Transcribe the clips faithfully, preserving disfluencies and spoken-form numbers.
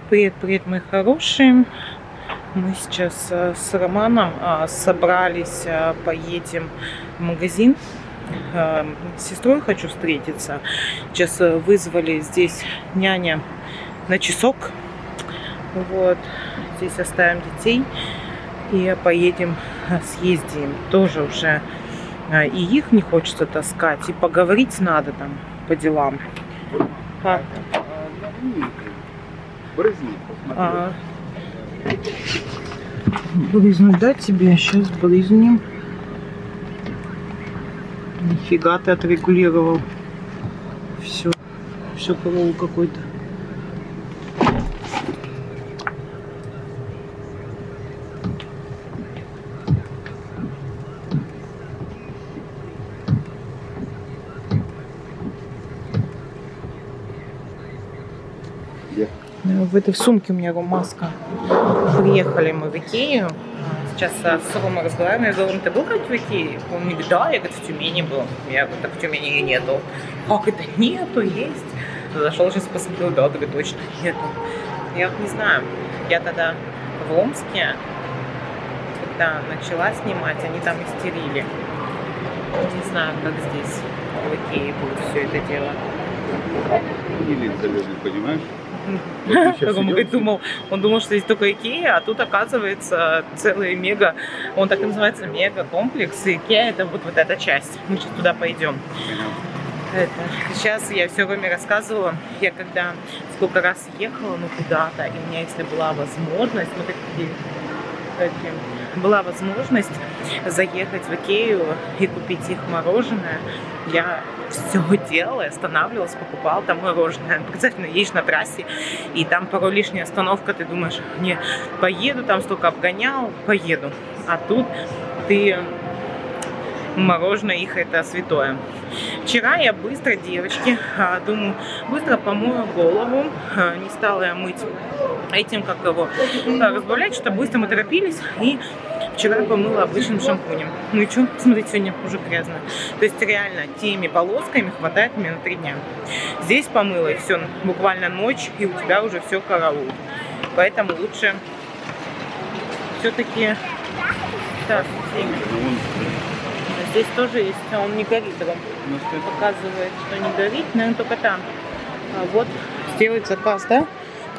Привет, привет, мои хорошие. Мы сейчас с Романом собрались, поедем в магазин. С сестрой хочу встретиться. Сейчас вызвали здесь няня на часок. Вот. Здесь оставим детей и поедем съездим. Тоже уже и их не хочется таскать, и поговорить надо там по делам. Как? Брызни, а, брызнуть, да, тебе? Сейчас брызнем. Нифига ты отрегулировал. Все, все корову какой-то. В этой сумке у меня маска. Приехали мы в Икею. Сейчас с Ромой разговариваем. Я говорю, ты был как в Икее? Он мне говорит, да, я говорю, в Тюмени был. Я говорю, так в Тюмени ее нету. Как это нету? Есть. Зашел, сейчас посмотрел, да, так точно нету. Я вот не знаю. Я тогда в Омске, когда начала снимать, они там истерили. Не знаю, как здесь в Икее будет все это дело. Или залезли, понимаешь? Вот он, думал, он думал, что здесь только Икея, а тут оказывается целый мега, он так и называется, мега-комплекс. И Икея это вот, вот эта часть. Мы сейчас туда пойдем. Это. Сейчас я все время рассказывала, я когда сколько раз ехала, ну куда-то, и у меня, если была возможность, ну такие, такие, была возможность заехать в Икею и купить их мороженое, я все делала, останавливалась, покупала там мороженое. Обязательно едешь на трассе, и там порой лишняя остановка, ты думаешь, не, поеду, там столько обгонял, поеду. А тут ты, мороженое их это святое. Вчера я быстро, девочки, думаю, быстро помою голову, не стала я мыть этим, как его, разбавлять, что быстро мы торопились, и вчера помыла обычным шампунем. Ну и что, смотрите, сегодня уже грязно. То есть реально теми полосками хватает мне на три дня. Здесь помыла, и все, буквально ночь, и у тебя уже все караул. Поэтому лучше все-таки... Так, здесь тоже есть, он не горит, Ром. Показывает, что не горит, наверное, только там. А вот сделать заказ, да?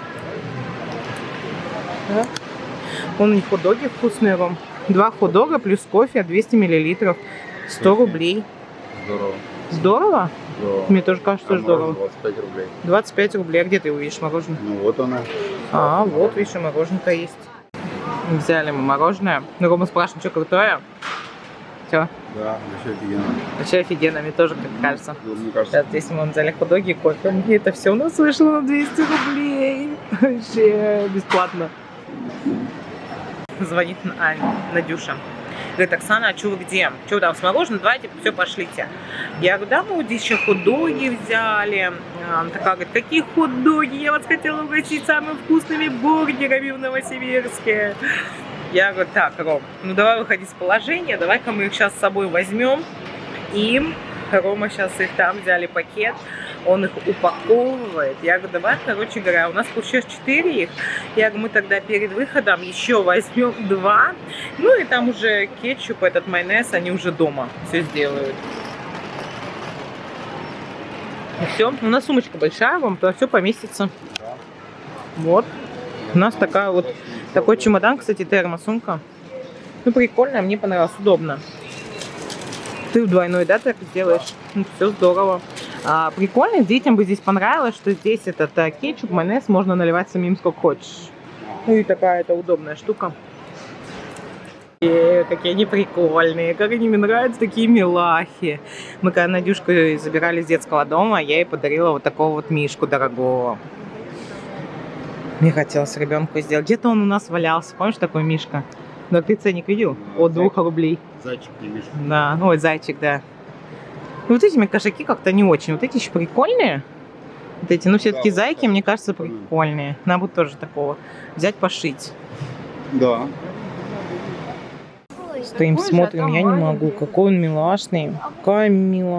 Да. Вон у них хот-доги вкусные, Ром. Два хот-дога плюс кофе, двести миллилитров, сто рублей. Здорово. Здорово? Здорово. Мне тоже кажется, а здорово. двадцать пять рублей. двадцать пять рублей. А где ты увидишь мороженое? Ну вот она. А, вот, видишь, мороженое-то есть. Взяли мы мороженое. Ну, Рома спрашивает, что крутое? Все. Да, вообще офигенно. Вообще офигенно, мне тоже как кажется. Ну, мне кажется. Сейчас здесь мы взяли хот-доги и кофе. И это все у нас вышло на двести рублей. Вообще бесплатно. Звонит а, Надюша. Говорит, Оксана, а что вы где? Что вы там с мороженым? Давайте, все, пошлите. Я говорю, да, мы вот здесь еще хот-доги взяли. Она такая говорит, какие хот-доги? Я вас хотела угостить самыми вкусными бургерами в Новосибирске. Я говорю, так, Ром, ну давай выходи с положения, давай-ка мы их сейчас с собой возьмем. И Рома сейчас их там взяли пакет, он их упаковывает. Я говорю, давай, короче говоря, у нас получилось четыре их. Я говорю, мы тогда перед выходом еще возьмем два. Ну и там уже кетчуп, этот майонез, они уже дома все сделают. И все. У нас сумочка большая, вам туда все поместится. Вот. У нас такая вот, такой чемодан, кстати, термосумка. Ну, прикольно, мне понравилось, удобно. Ты в двойной, да, так сделаешь? Ну, все здорово. А, прикольно, детям бы здесь понравилось, что здесь этот а, кетчуп, майонез можно наливать самим сколько хочешь. Ну и такая это удобная штука. И какие они прикольные, как они мне нравятся, такие милахи. Мы когда Надюшку забирали из детского дома, я ей подарила вот такого вот мишку дорогого. Мне хотелось ребенку сделать. Где-то он у нас валялся. Помнишь такой мишка? Но ты ценник видел? От двух рублей. Зайчик не мишка. Да, ой, зайчик, да. Ну, вот эти, мне кошаки как-то не очень. Вот эти еще прикольные. Вот эти, ну, все-таки да, зайки, мне кажется, прикольные. Надо будет тоже такого взять, пошить. Да. Стоим, смотрим, я не могу. Какой он милашный. Какая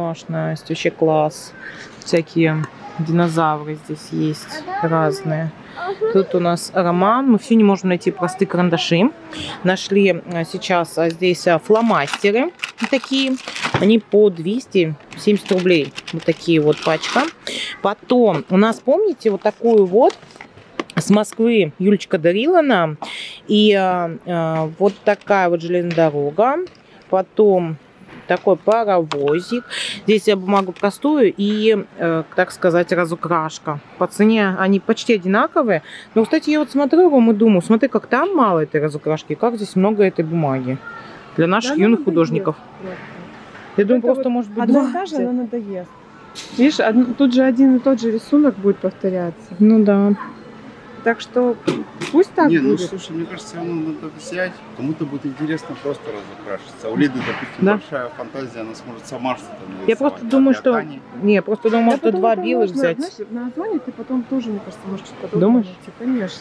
милашность. Вообще класс. Всякие динозавры здесь есть разные. Тут у нас роман. Мы все не можем найти простые карандаши. Нашли сейчас здесь фломастеры такие. Они по двести семьдесят рублей. Вот такие вот пачка. Потом у нас, помните, вот такую вот с Москвы Юлечка дарила нам. И э, вот такая вот железная дорога. Потом такой паровозик. Здесь я бумагу простую и, э, так сказать, разукрашка. По цене они почти одинаковые. Но, кстати, я вот смотрю вам и думаю, смотри, как там мало этой разукрашки, как здесь много этой бумаги. Для наших да, юных художников. Я думаю, это просто вот может быть одна и та же, она надоест. Видишь, од... тут же один и тот же рисунок будет повторяться. Ну да. Так что пусть так Не, будет. ну слушай, мне кажется, ему надо взять. Кому-то будет интересно просто разукрашиться. У Лиды, допустим, да? большая фантазия, она сможет сама что-то нарисовать. Я просто думаю, что... Тани... Не, просто думаю, может, два белых взять. Знаешь, на Озоне ты потом тоже, мне кажется, можешь что-то подобное. Думаешь? Найти. Конечно.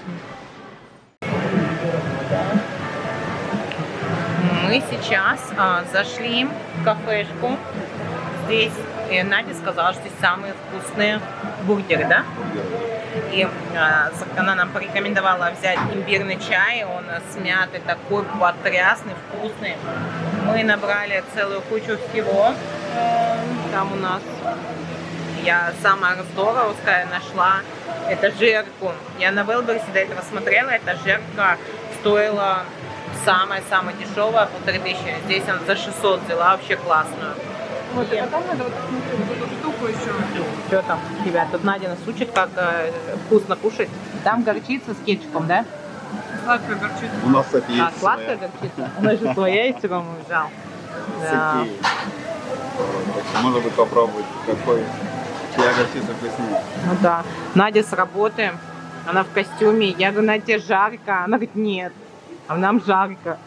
Мы сейчас а, зашли в кафешку. Здесь и Надя сказала, что здесь самые вкусные бургеры, да? И а, она нам порекомендовала взять имбирный чай. Он с мятой такой потрясный, вкусный. Мы набрали целую кучу всего. Там у нас я самая здоровская нашла. Это жерку. Я на Велберсе до этого смотрела. Эта жерка стоила самая-самая дешевая, полторы тысячи. Здесь она за шестьсот взяла, вообще классную. Вот, и потом надо вот посмотреть вот эту штуку еще. Что там, ребят? Тут Надя нас учит, как э, вкусно кушать. Там горчица с кетчупом, да? Сладкая горчица. У нас, кстати, есть А, сладкая своя. горчица? У нас же своя есть, Рома взял. Да. Может быть, попробовать, какой чья горчица вкуснее. Ну да. Надя с работы, она в костюме. Я говорю, Надя, тебе жарко. Она говорит, нет. А нам жарко.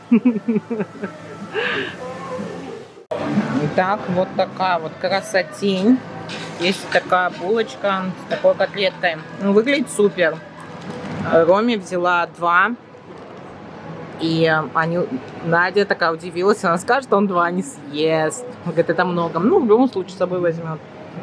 Итак, вот такая вот красотень. Есть такая булочка с такой котлеткой. Ну, выглядит супер. Роме взяла два. И они, Надя такая удивилась. Она скажет, что он два не съест. Он говорит, это много. Ну, в любом случае, с собой возьмет.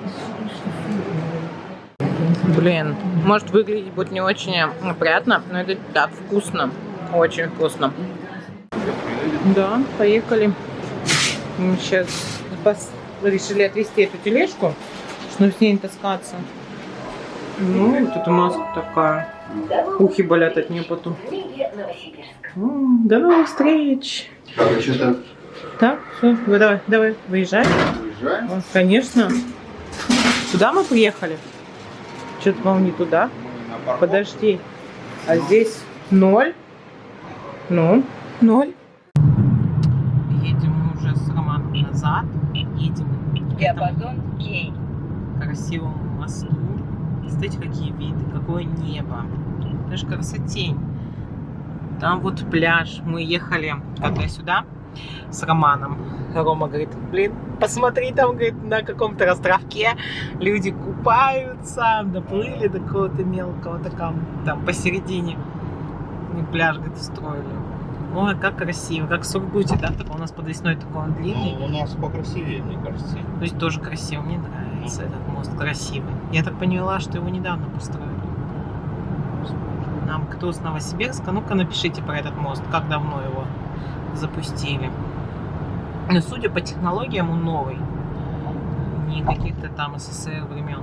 Блин, может выглядеть будет не очень приятно, но это так вкусно. Очень вкусно. Да, поехали. Мы сейчас решили отвезти эту тележку, чтобы с ней не таскаться. Ну, вот эта маска такая. Ухи болят от нее потом. До новых встреч. Так, что-то... Так, все, давай, давай, выезжай. Выезжаем? Вот, конечно. Сюда мы приехали? Что-то, по-моему, не туда. Подожди. А здесь ноль. Ну, ноль. Едем мы уже с Романом назад. Едем Диапазон Кей. к красивому мосту. Смотрите, какие виды, какое небо. Даже красотень. Там вот пляж. Мы ехали когда сюда с Романом. Рома говорит, блин, посмотри, там, говорит, на каком-то островке люди купаются, доплыли до какого-то мелкого, там, там посередине. И пляж, говорит, строили. Ой, как красиво, как в Сургуте, да, такой у нас подвесной такой он длинный. Ну, у нас покрасивее, мне кажется. То есть тоже красиво, мне нравится этот мост, красивый. Я так поняла, что его недавно построили. Нам кто с Новосибирска, ну-ка напишите про этот мост, как давно его запустили. Но судя по технологиям, он новый. Не каких-то там СССР времен.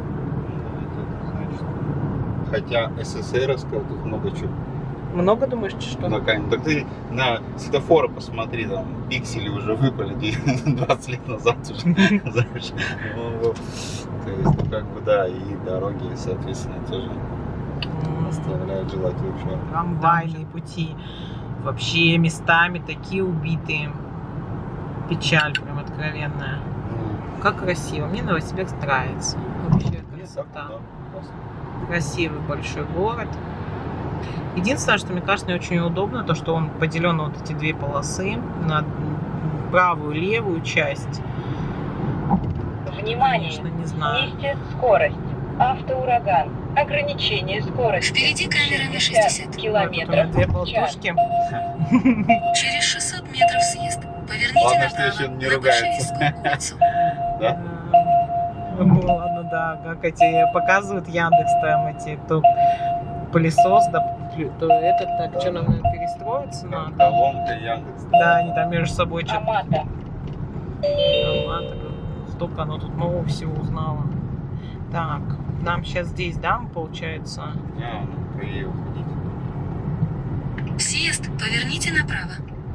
Хотя СССРовского тут много чего. Много думаешь, что? На камень. Так ты на светофоры посмотри, там пиксели уже выпали двадцать лет назад уже. Знаешь. То есть, ну как бы да, и дороги, соответственно, тоже оставляют желать лучшего. Трамвайные пути. Вообще местами такие убитые. Печаль прям откровенная. Как красиво. Мне Новосибирск нравится. Вообще красота. Красивый большой город. Единственное, что мне кажется не очень удобно, то что он поделен на вот эти две полосы на правую и левую часть. Внимание! Конечно, не знаю. Снизьте скорость. Автоураган. Ограничение скорости. Впереди камера на шестьдесят. Километров Две в час. болтушки. Через шестьсот метров съезд. Поверните Ладно, направо что еще не на ругается. Большевистскую улицу. Да? Ну ладно, да, как эти показывают Яндекс там эти, то пылесос, да, то этот, так, что нам надо перестроиться надо? Колонка, Яндекс. Да, они там между собой что-то... Амата. Амата, столько она тут нового всего узнала. Так, нам сейчас здесь, да, получается? А, ну, по ей уходить. Съезд, поверните направо.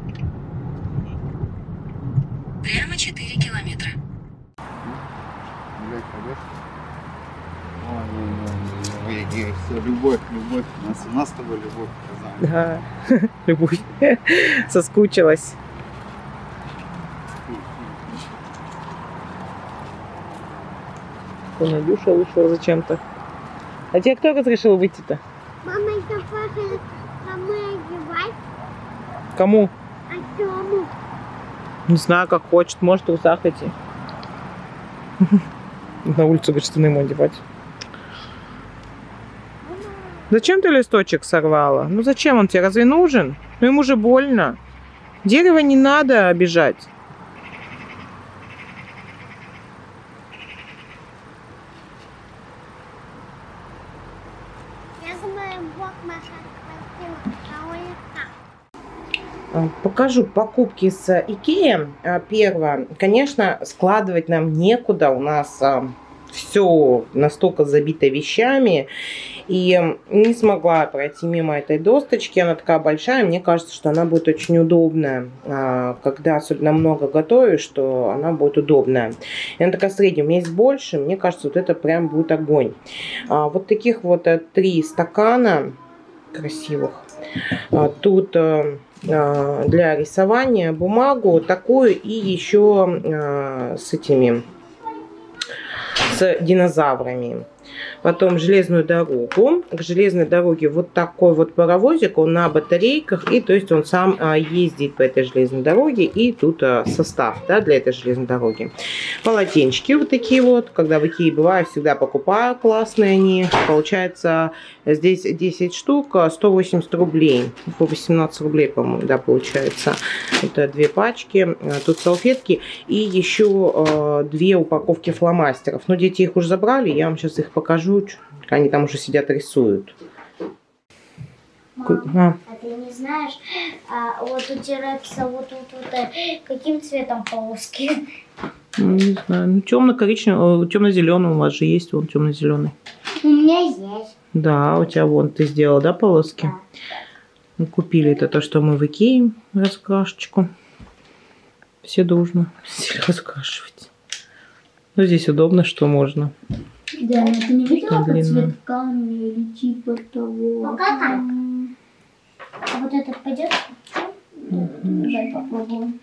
Прямо четыре километра. Гулять пойдешь? Ой, ой, ой, все, любовь, любовь. У нас, у нас с тобой любовь. Да, любовь. Соскучилась. Надюша вышла зачем-то. А тебе кто разрешил выйти-то? Мама, это папа, кому одевать? Кому? А Тему? Не знаю, как хочет. Может, в трусах идти. На улицу, говорит, штаны ему одевать. Зачем ты листочек сорвала? Ну зачем он тебе? Разве нужен? Ну ему же больно. Дерево не надо обижать. Я знаю, Бог Маша хватил, а он как? Покажу покупки с Икеи. Первое. Конечно, складывать нам некуда. У нас все настолько забито вещами. И не смогла пройти мимо этой досточки. Она такая большая. Мне кажется, что она будет очень удобная. Когда особенно много готовишь, что она будет удобная. И она такая средняя. У меня есть больше. Мне кажется, вот это прям будет огонь. Вот таких вот три стакана красивых. Тут для рисования бумагу такую и еще с этими, с динозаврами. Потом железную дорогу. К железной дороге вот такой вот паровозик, он на батарейках, и то есть он сам а, ездит по этой железной дороге, и тут а, состав, да, для этой железной дороги. Полотенчики вот такие вот, когда в Икее бываю, всегда покупаю, классные они. Получается здесь десять штук, сто восемьдесят рублей, по восемнадцать рублей, по-моему, да, получается. Это две пачки, тут салфетки и еще а, две упаковки фломастеров. Но дети их уже забрали, я вам сейчас их покажу. Они там уже сидят, рисуют. Мама, а. а ты не знаешь, а, вот у Тирекса вот тут вот, вот, каким цветом полоски? Ну, не знаю. Ну, темно-коричневый, темно-зеленый у вас же есть, вон темно-зеленый. У меня есть. Да, у тебя вон ты сделала, да, полоски? Да. Мы купили это то, что мы в Икее, раскрашечку. Все дружно сели раскрашивать. Ну, здесь удобно, что можно. Да, но ты не видела по длинную. цветкам или типа того? Ну, как там? А вот этот пойдет? Mm-hmm. Давай попробуем.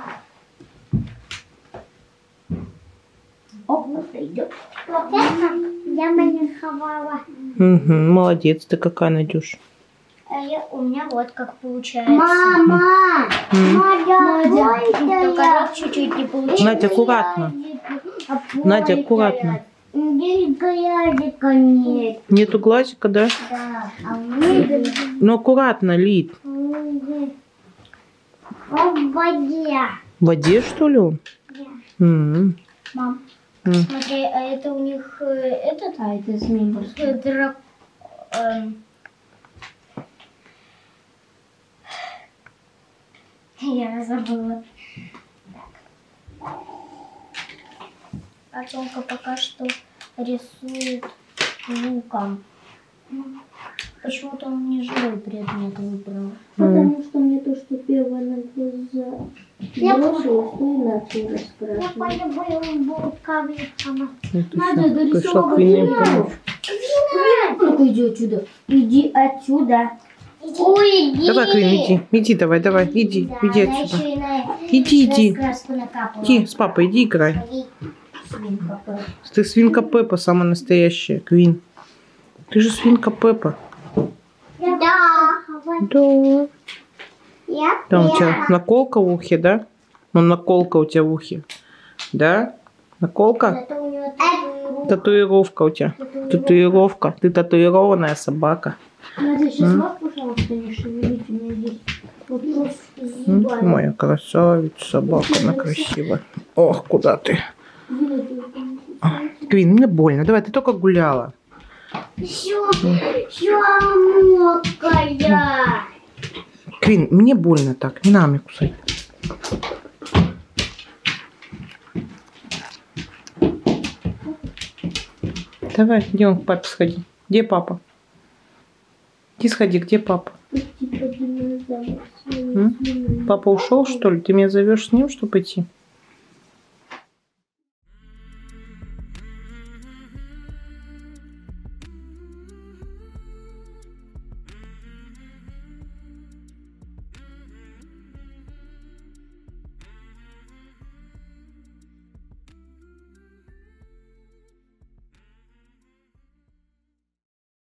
Оп, вот идет. Вот это я нарисовала. Угу, молодец, ты какая, Надюш. А я, у меня вот как получается. Мама! Mm. Надя, Надя, только чуть-чуть не получилось. Надя, аккуратно. Надя, аккуратно. Здесь глазика нет. Нету глазика, да? Да. А мне... Ну, аккуратно, Лид. Он в воде. В воде, что ли, он? Да. Mm. Мам, Mm. смотри, а это у них э, этот, а это змей, драк... эм. Я забыла. Артемка пока что рисует луком. Почему-то он не живой предмет выбрал. Потому что мне то, что первое на глаза бросилось, то и начал Я расспрашивать. по-любому буду кавиком. Надо Пришла дорисовать к Винни деревья. помочь. Ну-ка иди отсюда. Иди отсюда. Уйди. Давай, Квин, иди. Иди, давай, давай. Иди, Да, иди она отсюда. еще и на- Иди, иди. краску накапала. Иди, с папой, иди играй. Свинка Пеппа. Ты свинка Пеппа самая настоящая, Квин. Ты же свинка Пеппа. Да. Да. Я Там у тебя наколка в ухе, да? Ну, наколка у тебя в ухе. Да? Наколка? Это у него татуировка. Татуировка у тебя. Татуировка. Ты татуированная собака. Надя, сейчас М? можешь, пожалуйста, не шевелить у меня здесь. Вот просто М, зубами. Моя красавица, собака, она красивая. Ох, куда ты? А, Квин, мне больно. Давай, ты только гуляла. Все, все, моя. Квин, мне больно так, не надо мне кусать. Давай, где он к папе сходи? Где папа? Иди сходи, где папа? Типа динозавр. М? Папа ушел, что ли? Ты меня зовешь с ним, чтобы идти?